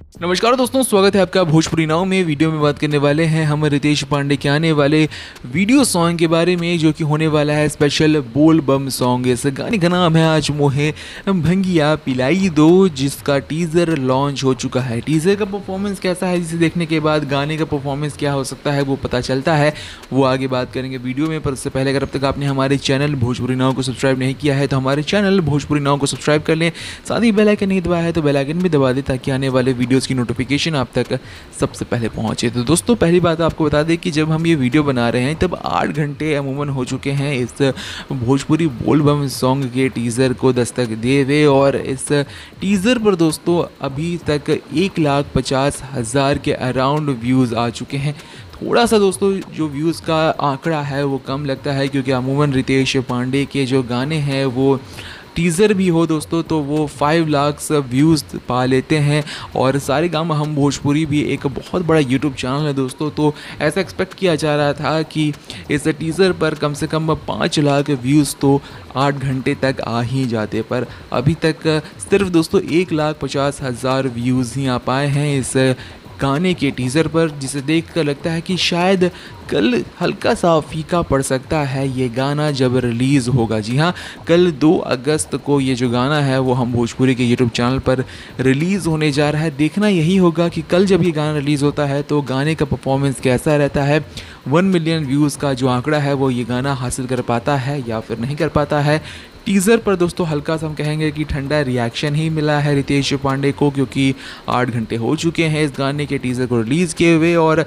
नमस्कार दोस्तों, स्वागत है आपका भोजपुरी नाव में। वीडियो में बात करने वाले हैं हम रितेश पांडे के आने वाले वीडियो सॉन्ग के बारे में, जो कि होने वाला है स्पेशल बोल बम सॉन्ग। इस गाने का नाम है आज मोहे भंगिया पिलाई दो, जिसका टीज़र लॉन्च हो चुका है। टीज़र का परफॉर्मेंस कैसा है, जिसे देखने के बाद गाने का परफॉर्मेंस क्या हो सकता है वो पता चलता है, वो आगे बात करेंगे वीडियो में। पर उससे पहले अगर अब तक आपने हमारे चैनल भोजपुरी नाव को सब्सक्राइब नहीं किया है तो हमारे चैनल भोजपुरी नाव को सब्सक्राइब कर लें। साथ ही बेल आइकन नहीं दबाया है तो बेल आइकन भी दबा दें, ताकि आने वाले वीडियोज़ की नोटिफिकेशन आप तक सबसे पहले पहुंचे। तो दोस्तों, पहली बात आपको बता दें कि जब हम ये वीडियो बना रहे हैं तब 8 घंटे अमूमन हो चुके हैं इस भोजपुरी बोल बम सॉन्ग के टीज़र को दस्तक दे हुए। और इस टीज़र पर दोस्तों अभी तक 1,50,000 के अराउंड व्यूज़ आ चुके हैं। थोड़ा सा दोस्तों जो व्यूज़ का आंकड़ा है वो कम लगता है, क्योंकि अमूमन रितेश पांडे के जो गाने हैं वो टीज़र भी हो दोस्तों तो वो 5 लाख व्यूज़ पा लेते हैं। और सारे गामा हम भोजपुरी भी एक बहुत बड़ा यूट्यूब चैनल है दोस्तों, तो ऐसा एक्सपेक्ट किया जा रहा था कि इस टीज़र पर कम से कम 5 लाख व्यूज़ तो 8 घंटे तक आ ही जाते, पर अभी तक सिर्फ दोस्तों 1,50,000 व्यूज़ ही आ पाए हैं इस गाने के टीज़र पर, जिसे देखकर लगता है कि शायद कल हल्का सा फीका पड़ सकता है ये गाना जब रिलीज़ होगा। जी हाँ, कल 2 अगस्त को ये जो गाना है वो हम भोजपुरी के यूट्यूब चैनल पर रिलीज़ होने जा रहा है। देखना यही होगा कि कल जब ये गाना रिलीज़ होता है तो गाने का परफॉर्मेंस कैसा रहता है। 1 मिलियन व्यूज़ का जो आंकड़ा है वो ये गाना हासिल कर पाता है या फिर नहीं कर पाता है। टीज़र पर दोस्तों हल्का सा हम कहेंगे कि ठंडा रिएक्शन ही मिला है रितेश पांडे को, क्योंकि 8 घंटे हो चुके हैं इस गाने के टीज़र को रिलीज़ किए हुए और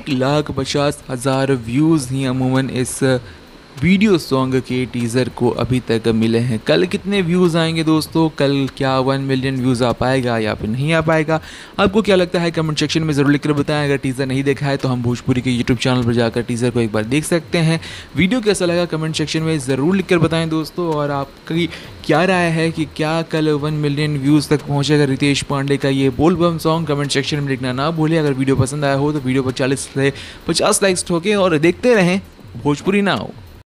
1,50,000 व्यूज़ ही अमूमन इस वीडियो सॉन्ग के टीज़र को अभी तक मिले हैं। कल कितने व्यूज़ आएंगे दोस्तों, कल क्या 1 मिलियन व्यूज़ आ पाएगा या फिर नहीं आ पाएगा, आपको क्या लगता है कमेंट सेक्शन में ज़रूर लिखकर बताएं। अगर टीज़र नहीं देखा है तो हम भोजपुरी के यूट्यूब चैनल पर जाकर टीज़र को एक बार देख सकते हैं। वीडियो कैसा लगा कमेंट सेक्शन में ज़रूर लिखकर बताएं दोस्तों। और आपकी क्या राय है कि क्या कल 1 मिलियन व्यूज़ तक पहुँचेगा रितेश पांडे का ये बोल बम सॉन्ग, कमेंट सेक्शन में लिखना ना भूलें। अगर वीडियो पसंद आया हो तो वीडियो पर 40 से 50 लाइक्स ठोकें और देखते रहें भोजपुरी नाउ।